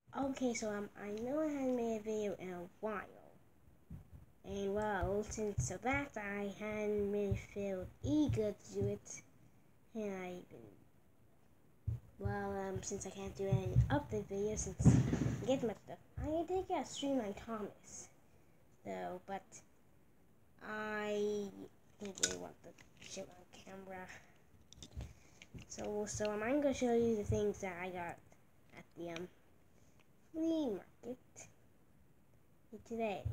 Okay, so I know I haven't made a video in a while, and well, since that I hadn't really felt eager to do it, and since I can't do any update videos since I get my stuff, I did get a Streamline Thomas, though, but I didn't really want to show on camera. So I'm gonna show you the things that I got at the flea market today.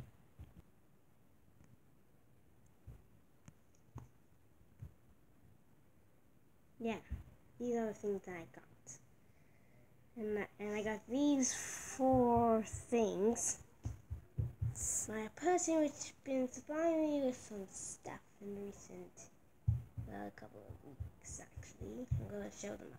Yeah, these are the things that I got. And I got these 4 things. My person which has been supplying me with some stuff in recent, a couple of weeks actually. I'm going to show them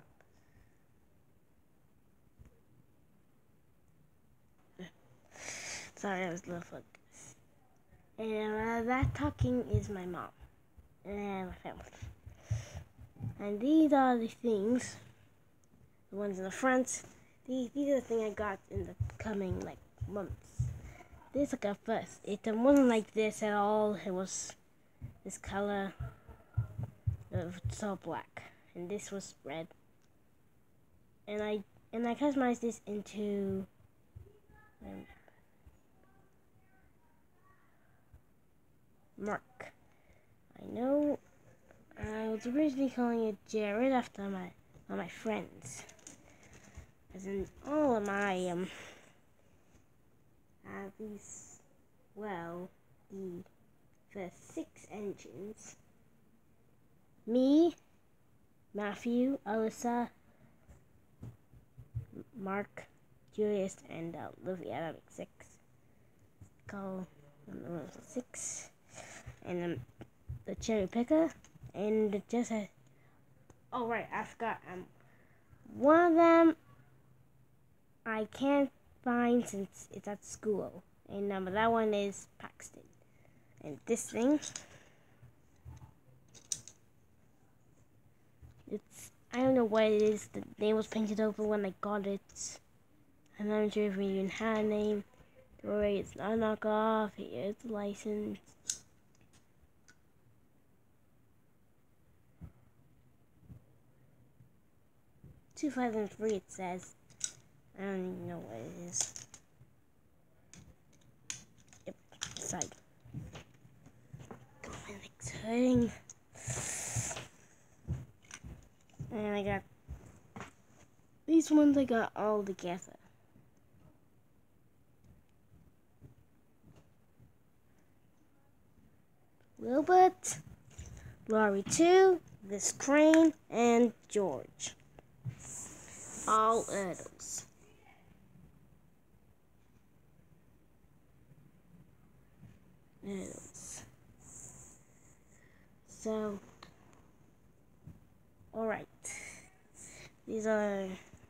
up. Sorry, I was a little focused. And that talking is my mom and my family. And these are the things, the ones in the front. These are the things I got in the coming months. This I got first. It wasn't like this at all. It was this color. It's all black, and this was red. And I customized this into Mark. I know I was originally calling it Jared after my friends, as in all of my these, well, the first 6 engines. Me, Matthew, Alyssa, Mark, Julius, and Olivia. That makes 6. Call 6, and the cherry picker, and just a. Oh right, I forgot. One of them I can't find since it's at school, and that one is Paxton. And this thing, I don't know what it is. The name was painted over when I got it. I'm not sure if we even had a name. Don't worry, it's not a knockoff. Here's the license. "2003" it says. I don't even know what it is. Yep, side. My leg's hurting. And I got these ones. I got all together. Wilbert, Laurie 2, this Crane, and George. All adults. So, alright. These are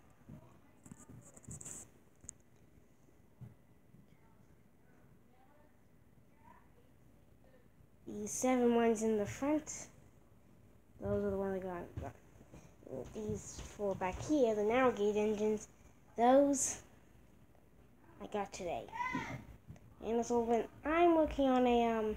the 7 ones in the front. Those are the ones I got. These 4 back here, the narrow gauge engines, those I got today. And so when I'm working on a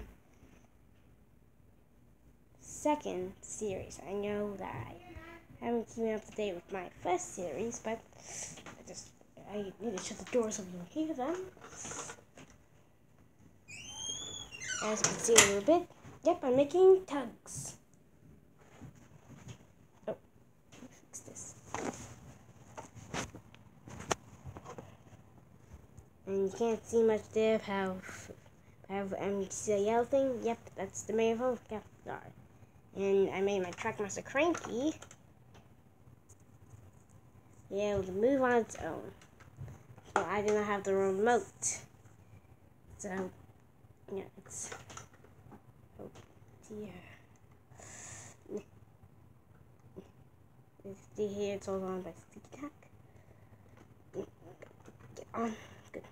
second series, I know that I haven't keeping up to date with my first series, but I need to shut the door so you can hear them. As you can see a little bit, yep, I'm making tugs. Oh, let me fix this. And you can't see much there. See the yellow thing? Yep, that's the main phone. Yep, sorry. And I made my Trackmaster cranky. Yeah, able to move on its own. So I do not have the remote. So, yeah, it's. Oh dear. See here, it's all on by sticky tack. Get on. Good.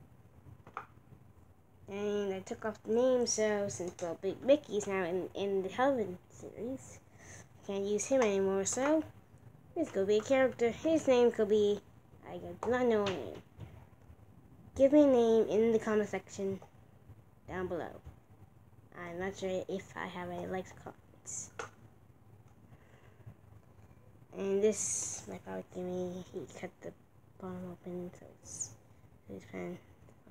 And I took off the name, so since Big Mickey's now in the Helen series, can't use him anymore, so this could be a character. His name could be, I do not know his name. give me a name in the comment section down below. I'm not sure if I have any likes or comments. And this, my father gave me, he cut the bottom open, so it's his pen.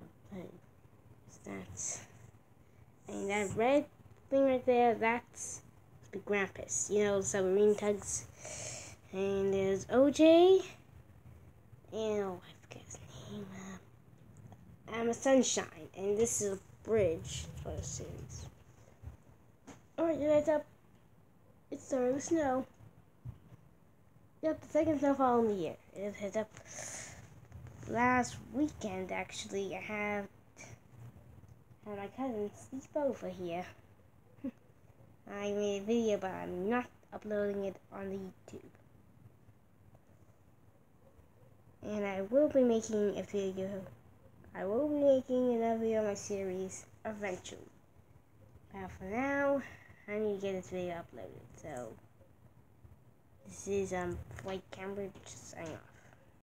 That's, and that red thing right there, that's the Grampus, you know, submarine tugs. And there's OJ, and oh, I forget his name. I'm a Sunshine, and this is a bridge for the series. Alright, you guys up? It's starting to snow. Yep, the second snowfall in the year. It hit up last weekend, actually. I had my cousin sleep over here. I made a video, but I'm not uploading it on the YouTube. And I will be making a video. I will be making another video on my series eventually. But for now, I need to get this video uploaded. So this is Flight Cambridge signing off.